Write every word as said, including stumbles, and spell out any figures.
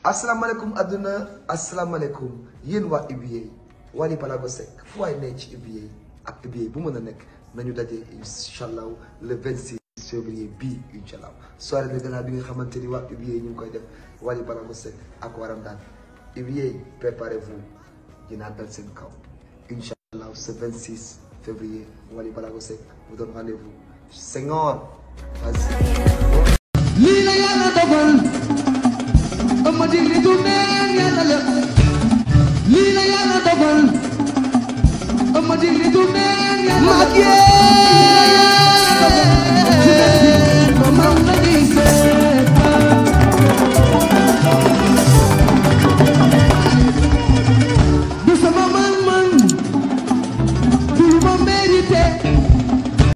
asalaamaaleykum adduna asalaamaaleykum yéen waa U B A Wally Ballago Seck fu waay ne ci U B A ak U B A bu mën a nekk nañu daje incha allah le vingt-six février bii incha allah soirée de gala bi nga xamante ni waa U B A ñu ngi koy def Wally Ballago Seck ak waram daan U B A préparez-vous dinaa dal seen kaw incha allah ce vingt-six février Wally Ballago Seck vous donne rendez-vous Senghor lii la yàlla dogal ama digli du neen yàlla la lii la yàlla dogal ama digli du neen yàlla la